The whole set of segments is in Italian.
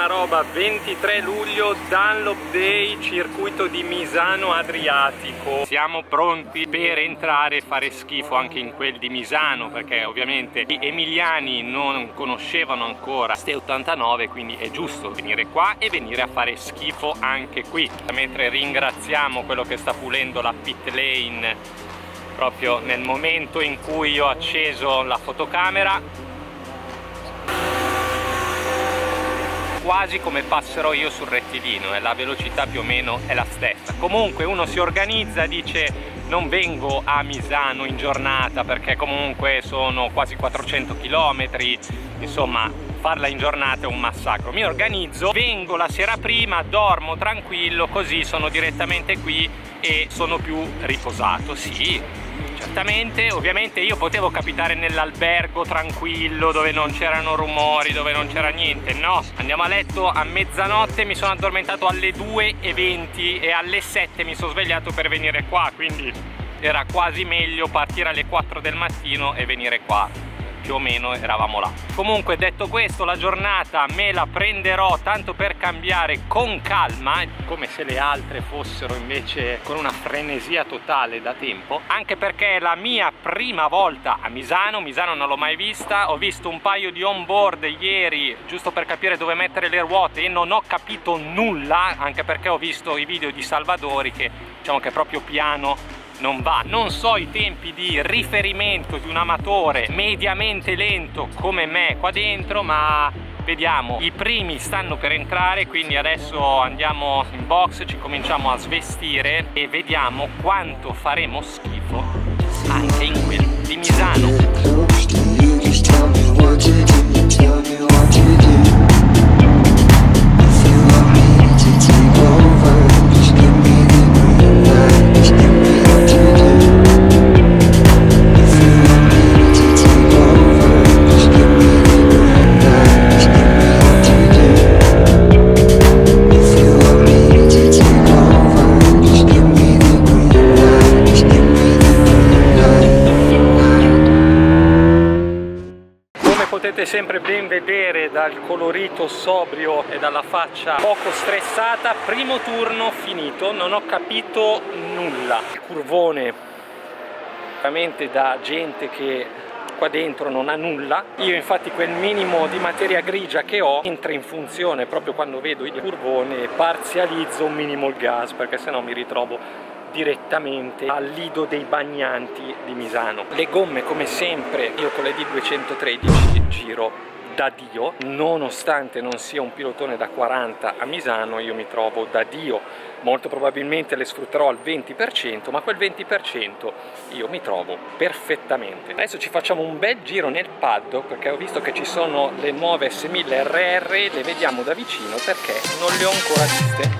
roba, 23 luglio, Dunlop Day, circuito di Misano Adriatico. Siamo pronti per entrare e fare schifo anche in quel di Misano, perché ovviamente gli emiliani non conoscevano ancora ste 89, quindi è giusto venire qua e venire a fare schifo anche qui. Mentre ringraziamo quello che sta pulendo la pit lane proprio nel momento in cui io ho acceso la fotocamera, quasi come passerò io sul rettilineo, e la velocità più o meno è la stessa. Comunque uno si organizza, dice non vengo a Misano in giornata perché comunque sono quasi 400 km, insomma farla in giornata è un massacro. Mi organizzo, vengo la sera prima, dormo tranquillo, così sono direttamente qui e sono più riposato. Sì, certamente, ovviamente io potevo capitare nell'albergo tranquillo dove non c'erano rumori, dove non c'era niente. No, andiamo a letto a mezzanotte, mi sono addormentato alle 2:20 e alle 7 mi sono svegliato per venire qua, quindi era quasi meglio partire alle 4 del mattino e venire qua. Più o meno eravamo là. Comunque, detto questo, la giornata me la prenderò tanto per cambiare con calma, come se le altre fossero invece con una frenesia totale da tempo, anche perché è la mia prima volta a Misano. Misano non l'ho mai vista, ho visto un paio di on-board ieri giusto per capire dove mettere le ruote e non ho capito nulla, anche perché ho visto i video di Salvadori che diciamo che è proprio piano, non va. Non so i tempi di riferimento di un amatore mediamente lento come me qua dentro, ma vediamo. I primi stanno per entrare, quindi adesso andiamo in box, ci cominciamo a svestire e vediamo quanto faremo schifo anche in quel di Misano. Potete sempre ben vedere dal colorito sobrio e dalla faccia poco stressata. Primo turno finito, non ho capito nulla. Il curvone veramente da gente che qua dentro non ha nulla. Io infatti quel minimo di materia grigia che ho entra in funzione proprio quando vedo il curvone e parzializzo un minimo il gas, perché sennò mi ritrovo direttamente al lido dei bagnanti di Misano. Le gomme come sempre, io con le D213 giro da Dio, nonostante non sia un pilotone da 40 a Misano, io mi trovo da Dio. Molto probabilmente le sfrutterò al 20%, ma quel 20% io mi trovo perfettamente. Adesso ci facciamo un bel giro nel paddock, perché ho visto che ci sono le nuove S1000 RR, le vediamo da vicino perché non le ho ancora viste.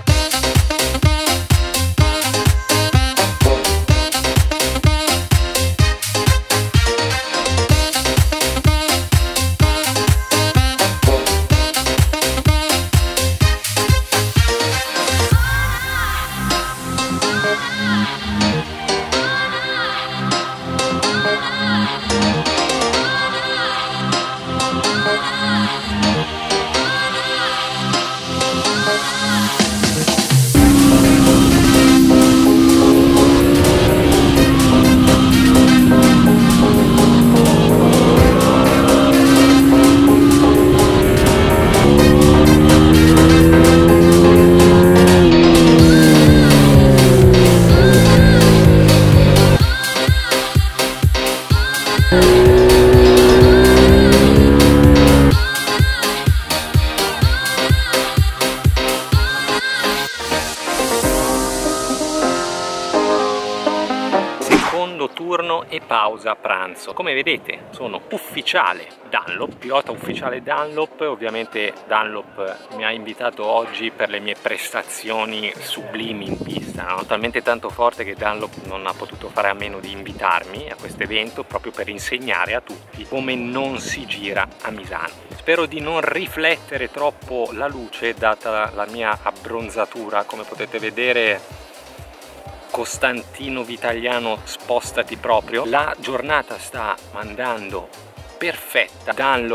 Turno e pausa pranzo. Come vedete sono ufficiale Dunlop, pilota ufficiale Dunlop. Ovviamente Dunlop mi ha invitato oggi per le mie prestazioni sublimi in pista, no? Talmente tanto forte che Dunlop non ha potuto fare a meno di invitarmi a questo evento proprio per insegnare a tutti come non si gira a Misano. Spero di non riflettere troppo la luce data la mia abbronzatura. Come potete vedere, Costantino Vitagliano, spostati proprio. La giornata sta andando perfetta. Dunlop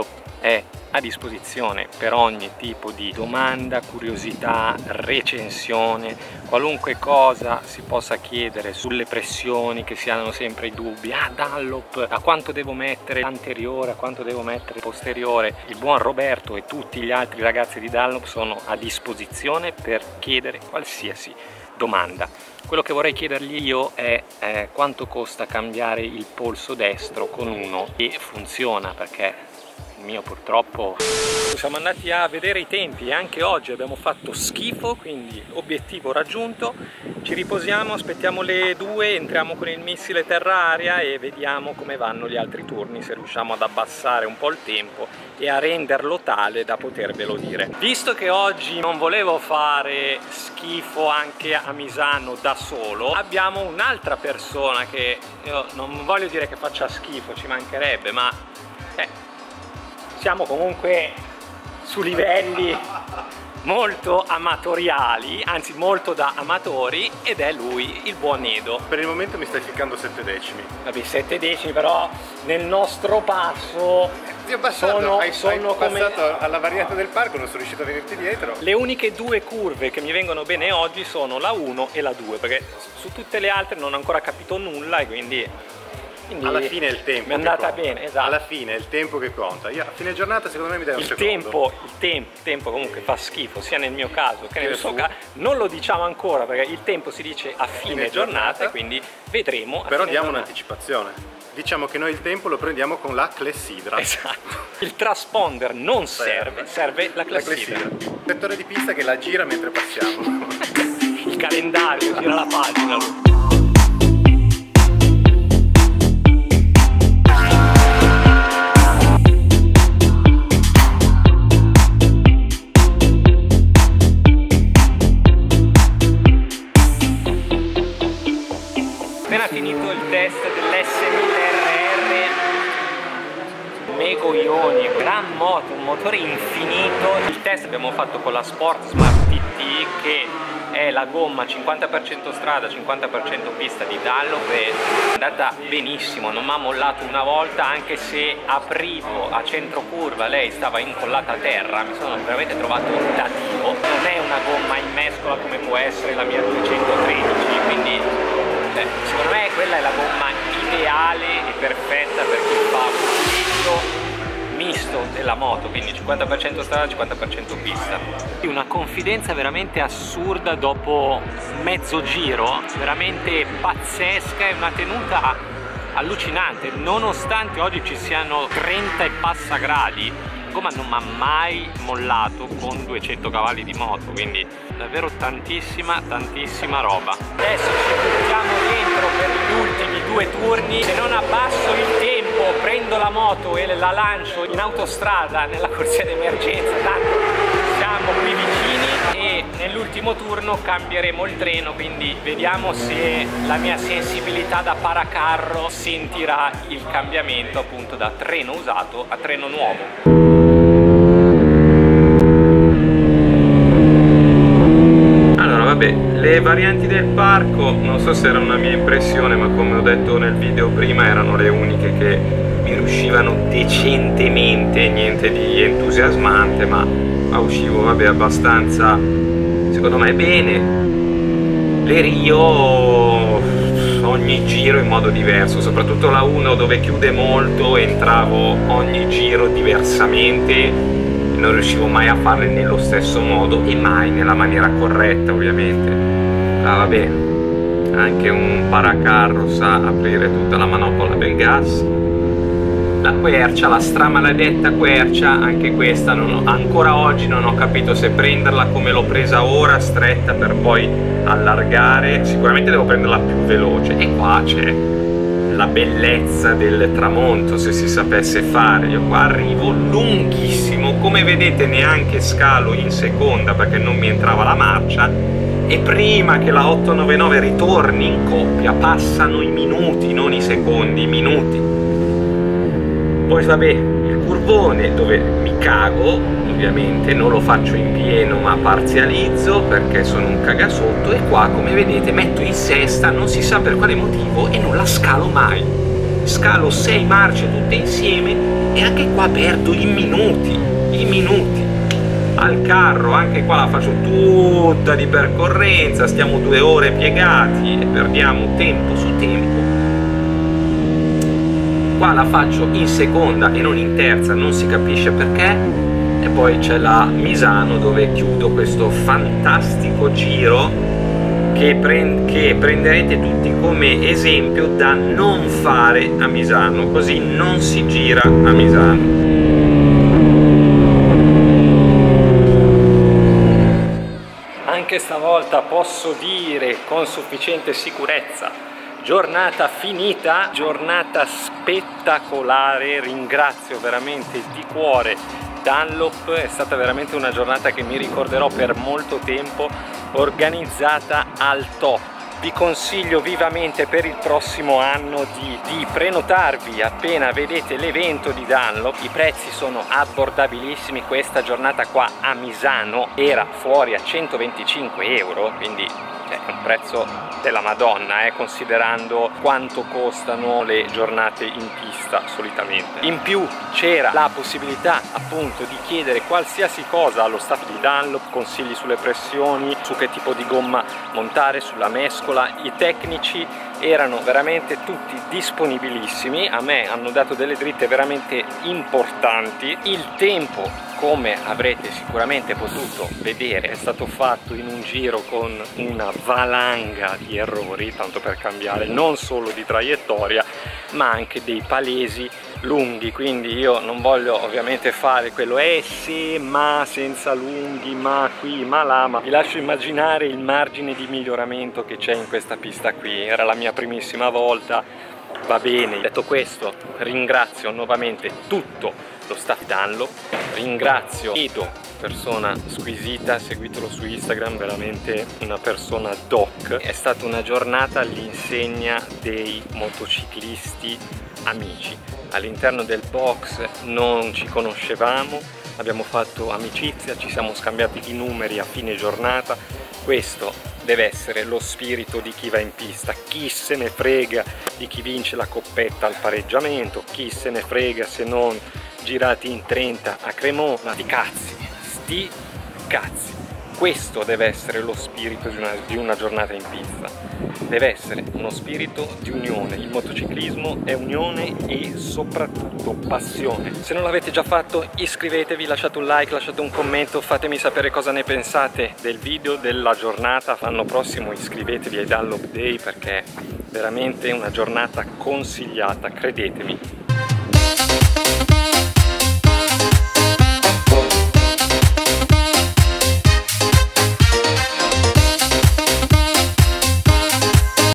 è a disposizione per ogni tipo di domanda, curiosità, recensione, qualunque cosa si possa chiedere sulle pressioni, che si hanno sempre i dubbi. Dunlop, a quanto devo mettere l'anteriore, a quanto devo mettere il posteriore? Il buon Roberto e tutti gli altri ragazzi di Dunlop sono a disposizione per chiedere qualsiasi domanda. Quello che vorrei chiedergli io è quanto costa cambiare il polso destro con uno che funziona, perché il mio purtroppo. Siamo andati a vedere i tempi e anche oggi abbiamo fatto schifo, quindi obiettivo raggiunto. Ci riposiamo, aspettiamo le 2, entriamo con il missile terra-aria e vediamo come vanno gli altri turni, se riusciamo ad abbassare un po' il tempo e a renderlo tale da potervelo dire. Visto che oggi non volevo fare schifo anche a Misano da solo, abbiamo un'altra persona che io non voglio dire che faccia schifo, ci mancherebbe, ma siamo comunque su livelli molto amatoriali, anzi molto da amatori, ed è lui, il buon Edo. Per il momento mi stai ficcando 7 decimi. Vabbè, 7 decimi, però nel nostro passo Ti ho passato, sono come passato alla variante del parco, non sono riuscito a venirti dietro. le uniche 2 curve che mi vengono bene oggi sono la 1 e la 2, perché su tutte le altre non ho ancora capito nulla e quindi alla fine è il tempo. Mi è andata bene, esatto. Alla fine è il tempo che conta. Io a fine giornata secondo me mi dai un secondo. Il tempo comunque fa schifo, sia nel mio caso che nel suo caso. Non lo diciamo ancora perché il tempo si dice a fine giornata, quindi vedremo. Però diamo un'anticipazione. Diciamo che noi il tempo lo prendiamo con la clessidra. Esatto. Il transponder non serve, serve la clessidra. Il settore di pista che la gira mentre passiamo. Il calendario gira la pagina. Appena finito il test dell'S1000RR, Megoglioni, gran moto, un motore infinito. Il test abbiamo fatto con la Sport Smart TT, che è la gomma 50% strada, 50% pista di Dunlop, è andata benissimo, non mi ha mollato una volta, anche se aprivo a centro curva, lei stava incollata a terra, mi sono veramente trovato da Dio. Non è una gomma in mescola come può essere la mia 213, quindi secondo me quella è la gomma ideale e perfetta per chi fa un utilizzo misto della moto, quindi 50% strada, 50% pista. Una confidenza veramente assurda dopo mezzo giro, veramente pazzesca, e una tenuta allucinante, nonostante oggi ci siano 30 e passa gradi. La gomma non mi ha mai mollato con 200 cavalli di moto, quindi davvero tantissima roba. Adesso ci buttiamo dentro per gli ultimi 2 turni. Se non abbasso il tempo, prendo la moto e la lancio in autostrada nella corsia d'emergenza, tanto siamo qui vicini, e nell'ultimo turno cambieremo il treno, quindi vediamo se la mia sensibilità da paracarro sentirà il cambiamento appunto da treno usato a treno nuovo. Le varianti del parco, non so se era una mia impressione, ma come ho detto nel video prima, erano le uniche che mi riuscivano decentemente, niente di entusiasmante, ma uscivo abbastanza, secondo me, bene. Le Rio ogni giro in modo diverso, soprattutto la 1 dove chiude molto entravo ogni giro diversamente, non riuscivo mai a farle nello stesso modo e mai nella maniera corretta, ovviamente. Vabbè, anche un paracarro sa aprire tutta la manopola del gas. La quercia, la stramaledetta quercia, anche questa ancora oggi non ho capito se prenderla come l'ho presa ora, stretta, per poi allargare. Sicuramente devo prenderla più veloce, e qua c'è la bellezza del tramonto, se si sapesse fare. Io qua arrivo lunghissimo, come vedete neanche scalo in seconda perché non mi entrava la marcia, e prima che la 899 ritorni in coppia passano i minuti, non i secondi, i minuti. Poi vabbè, il curvone dove mi cago, ovviamente non lo faccio in pieno ma parzializzo perché sono un cagasotto, e qua come vedete metto in sesta, non si sa per quale motivo, e non la scalo mai. scalo 6 marce tutte insieme e anche qua perdo i minuti al carro. Anche qua la faccio tutta di percorrenza, stiamo 2 ore piegati e perdiamo tempo su tempo. Qua la faccio in seconda e non in terza, non si capisce perché. E poi c'è la Misano, dove chiudo questo fantastico giro che prenderete tutti come esempio da non fare a Misano. Così non si gira a Misano. Anche stavolta posso dire con sufficiente sicurezza: giornata finita, giornata spettacolare. Ringrazio veramente di cuore Dunlop, è stata veramente una giornata che mi ricorderò per molto tempo, organizzata al top. Vi consiglio vivamente per il prossimo anno di prenotarvi appena vedete l'evento di Dunlop. I prezzi sono abbordabilissimi. Questa giornata qua a Misano era fuori a 125 euro, quindi è un prezzo della Madonna, considerando quanto costano le giornate in pista solitamente. In più c'era la possibilità appunto di chiedere qualsiasi cosa allo staff di Dunlop, consigli sulle pressioni, su che tipo di gomma montare, sulla mescola. I tecnici erano veramente tutti disponibilissimi, a me hanno dato delle dritte veramente importanti. Il tempo, come avrete sicuramente potuto vedere, è stato fatto in un giro con una valanga di errori, tanto per cambiare, non solo di traiettoria ma anche dei palesi lunghi. Quindi io non voglio ovviamente fare quello sì, ma senza lunghi, ma qui, ma là, ma vi lascio immaginare il margine di miglioramento che c'è in questa pista qui. Era la mia primissima volta, va bene. Detto questo, ringrazio nuovamente tutto lo staff Dunlop, ringrazio Edo, persona squisita, seguitelo su Instagram, veramente una persona doc. È stata una giornata all'insegna dei motociclisti amici. All'interno del box non ci conoscevamo, abbiamo fatto amicizia, ci siamo scambiati i numeri a fine giornata. Questo deve essere lo spirito di chi va in pista. Chi se ne frega di chi vince la coppetta al pareggiamento, chi se ne frega se non girati in 30 a Cremona. Sti cazzi. Questo deve essere lo spirito di una giornata in pista. Deve essere uno spirito di unione. Il motociclismo è unione e soprattutto passione. Se non l'avete già fatto, iscrivetevi, lasciate un like, lasciate un commento, fatemi sapere cosa ne pensate del video, della giornata. L'anno prossimo iscrivetevi ai Dunlop Day perché è veramente una giornata consigliata, credetemi.